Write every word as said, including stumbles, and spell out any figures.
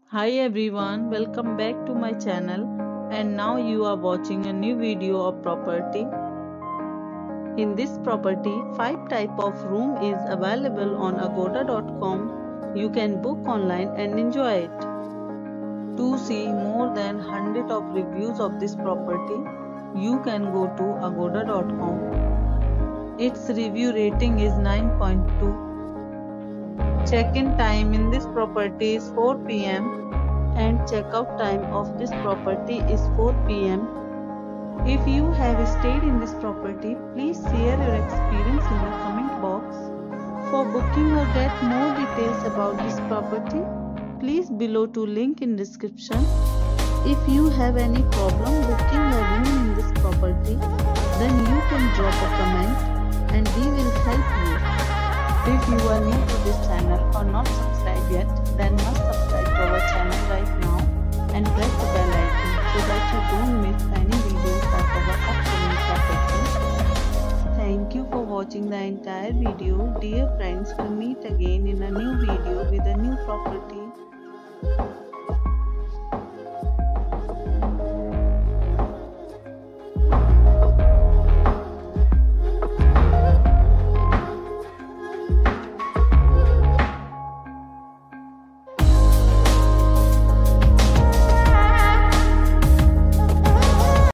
Hi everyone, welcome back to my channel, and now you are watching a new video of property. In this property, five type of room is available on agoda dot com. You can book online and enjoy it. To see more than one hundred of reviews of this property, you can go to agoda dot com. Its review rating is nine point two. Check-in time in this property is four p m and checkout time of this property is four p m If you have stayed in this property, please share your experience in the comment box. For booking or get more details about this property, please below to link in description. If you have any problem booking a room in this property, then you can drop a comment and we will help you. If you are new to this channel or not subscribed yet, then must subscribe to our channel right now and press the bell icon so that you don't miss any videos of our upcoming properties. Thank you for watching the entire video. Dear friends, we'll meet again in a new video with a new property.